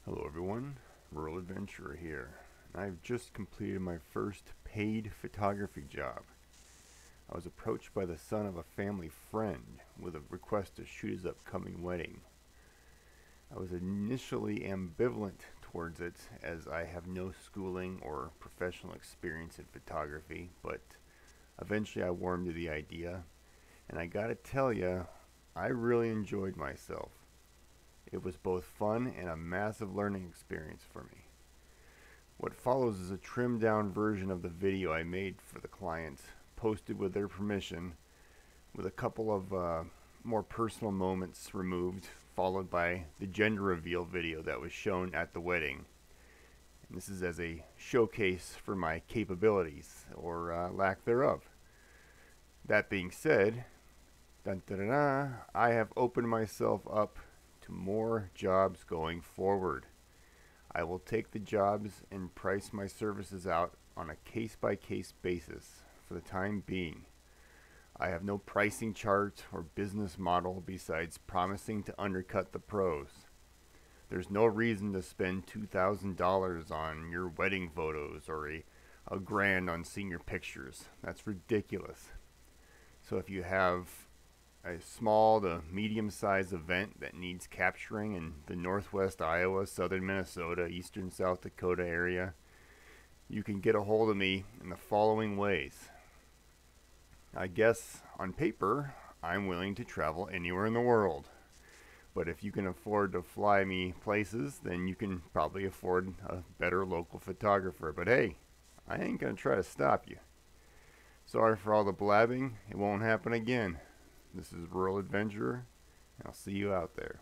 Hello everyone, Rural Adventurer here. I've just completed my first paid photography job. I was approached by the son of a family friend with a request to shoot his upcoming wedding. I was initially ambivalent towards it as I have no schooling or professional experience in photography, but eventually I warmed to the idea, and I gotta tell ya, I really enjoyed myself. It was both fun and a massive learning experience for me. What follows is a trimmed down version of the video I made for the client, posted with their permission, with a couple of more personal moments removed, followed by the gender reveal video that was shown at the wedding. And this is as a showcase for my capabilities, or lack thereof. That being said, I have opened myself up to more jobs going forward. I will take the jobs and price my services out on a case-by-case basis for the time being. I have no pricing chart or business model besides promising to undercut the pros. There's no reason to spend $2,000 on your wedding photos or a grand on senior pictures. That's ridiculous. So if you have a small to medium-sized event that needs capturing in the northwest Iowa, southern Minnesota, eastern South Dakota area, you can get a hold of me in the following ways. I guess on paper, I'm willing to travel anywhere in the world. But if you can afford to fly me places, then you can probably afford a better local photographer. But hey, I ain't gonna try to stop you. Sorry for all the blabbing. It won't happen again. This is Rural Adventurer, and I'll see you out there.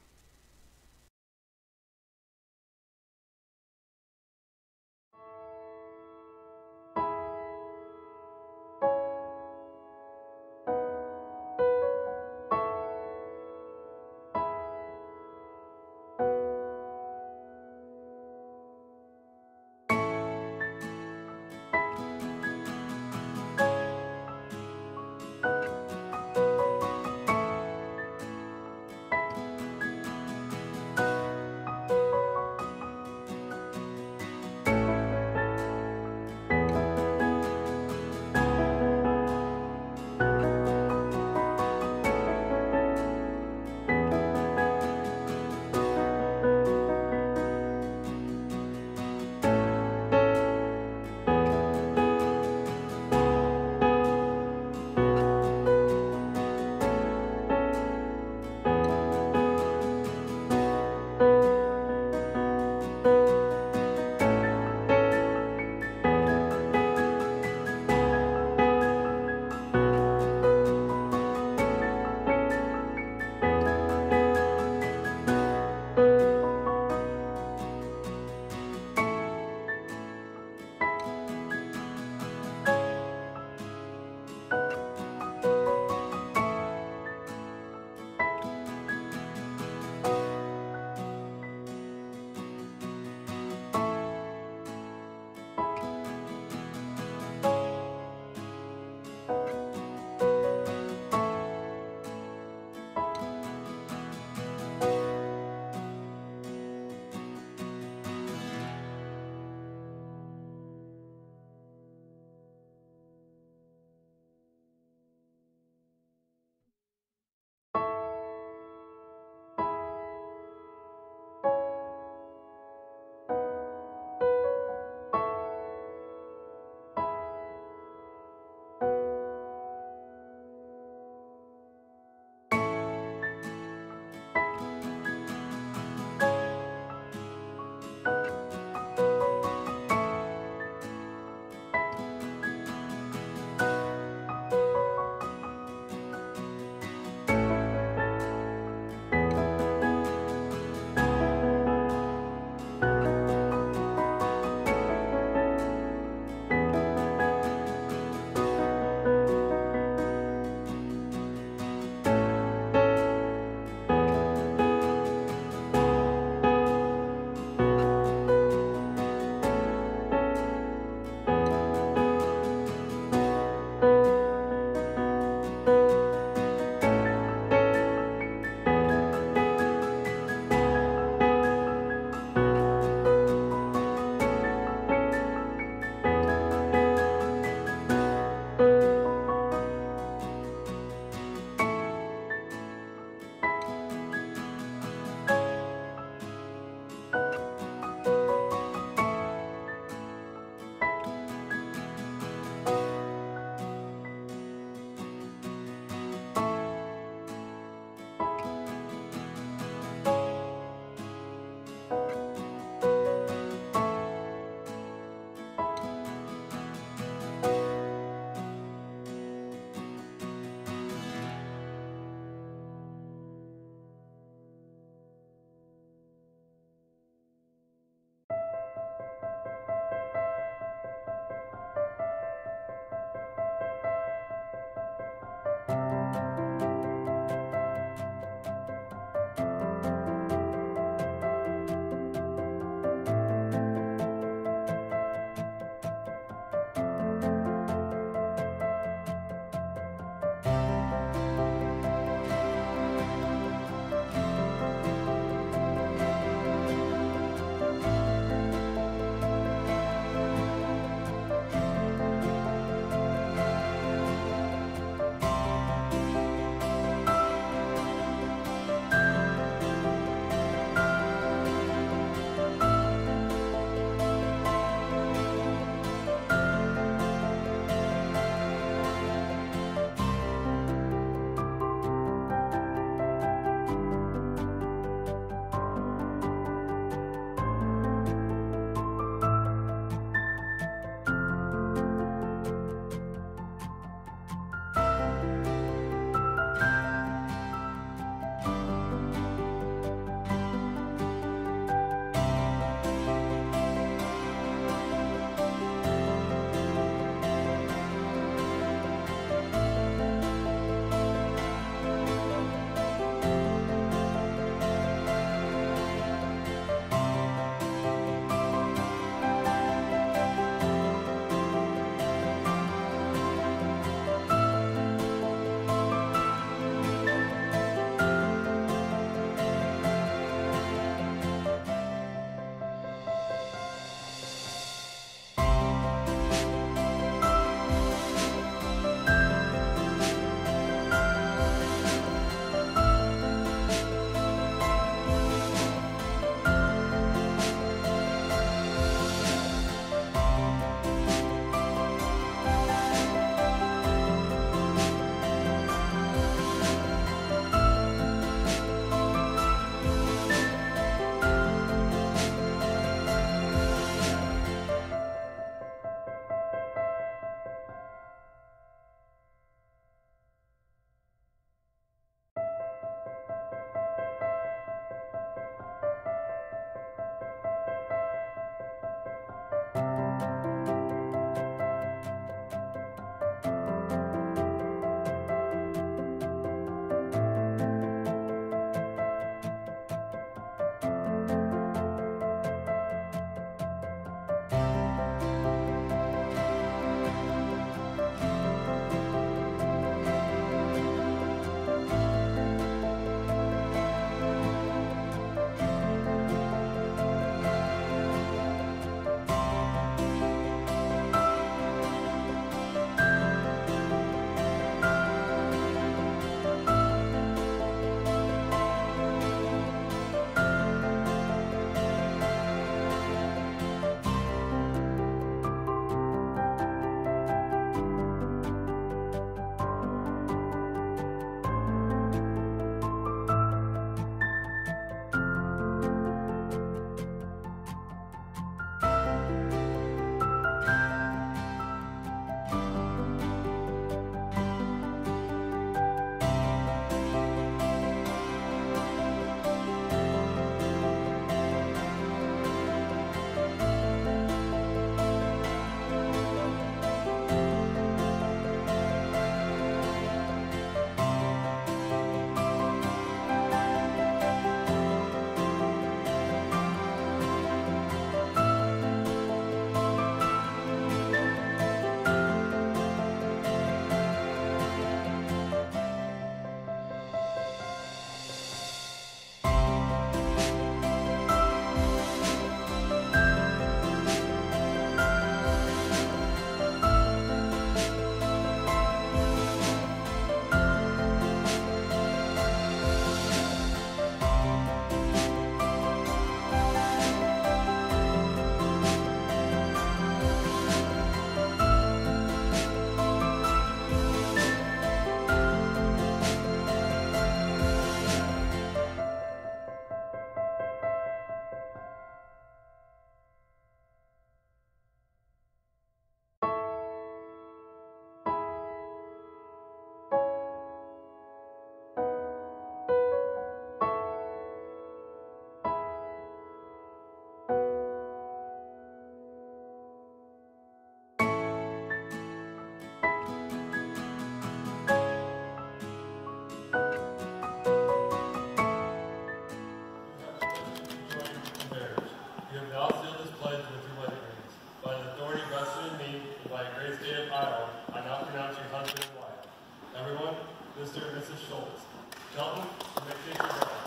now seal this pledge with your wedding rings. By the authority vested in me and by a great state of Iowa, I now pronounce you husband and wife. Everyone, Mr. and Mrs. Schultz. Shelton, you may take your vow.